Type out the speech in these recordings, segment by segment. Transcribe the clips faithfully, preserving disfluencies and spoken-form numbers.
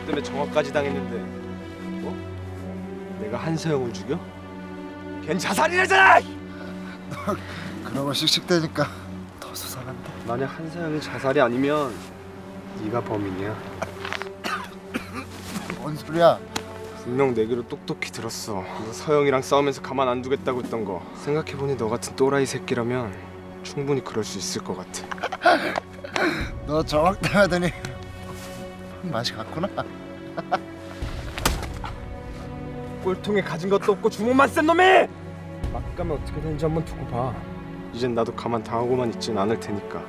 때문에 정화까지 당했는데 뭐? 내가 한서영을 죽여? 걘 자살이라잖아! 그런 거 씩씩대니까 더 수상한데. 만약 한서영이 자살이 아니면 네가 범인이야. 뭔 소리야? 분명 내기로 똑똑히 들었어. 너 서영이랑 싸우면서 가만 안 두겠다고 했던 거. 생각해보니 너 같은 또라이 새끼라면 충분히 그럴 수 있을 것 같아. 너 정확당하더니 맛이 갔구나. 꼴통에 가진 것도 없고 주먹만 센 놈이! 막 가면 어떻게 되는지 한번 두고 봐. 이젠 나도 가만 당하고만 있진 않을 테니까.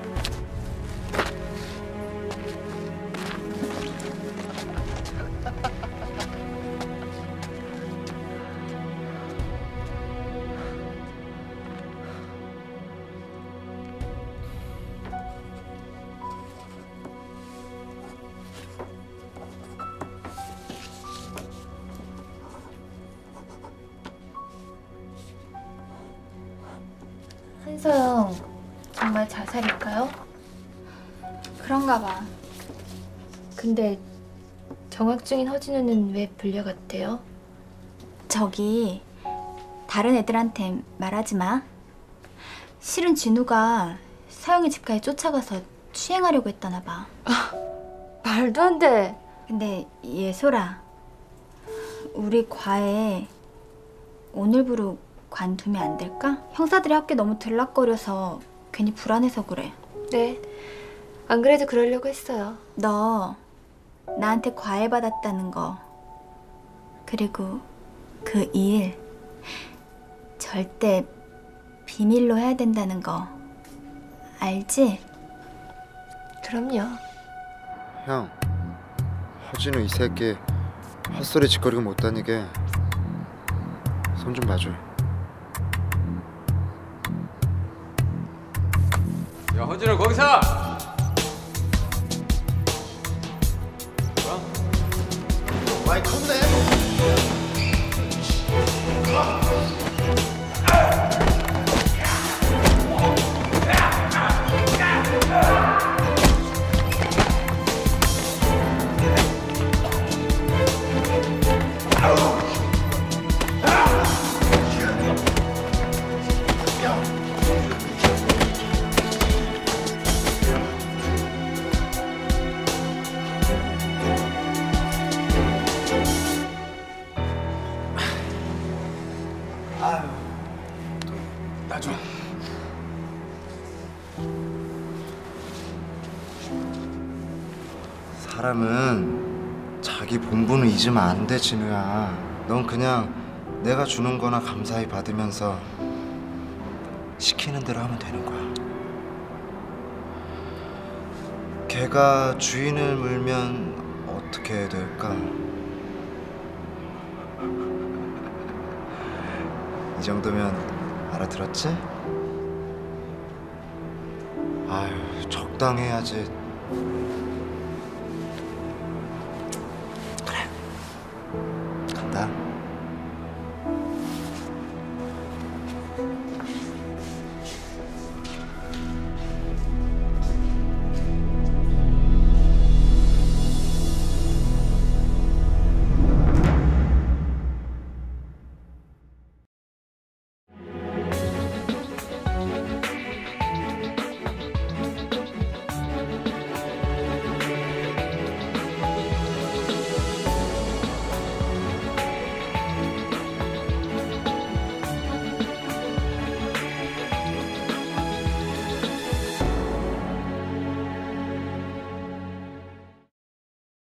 한서영 정말 자살일까요? 그런가 봐. 근데 정학 중인 허진우는 왜 불려갔대요? 저기 다른 애들한텐 말하지 마. 실은 진우가 서영이 집까지 쫓아가서 추행하려고 했다나 봐. 말도 안 돼. 근데 예솔아, 우리 과에 오늘부로 관두면 안 될까? 형사들이 학교 너무 들락거려서 괜히 불안해서 그래. 네. 안 그래도 그러려고 했어요. 너 나한테 과외받았다는 거, 그리고 그 일 절대 비밀로 해야 된다는 거 알지? 그럼요. 형, 허진우 이 새끼 헛소리 짓거리고 못 다니게 손 좀 봐줘. 야, 허진우 거기서! 많이 컸네. 나 좀. 사람은 자기 본분을 잊으면 안 돼, 진우야. 넌 그냥 내가 주는 거나 감사히 받으면서 시키는 대로 하면 되는 거야. 개가 주인을 물면 어떻게 될까? 이 정도면 알아들었지? 아유, 적당해야지.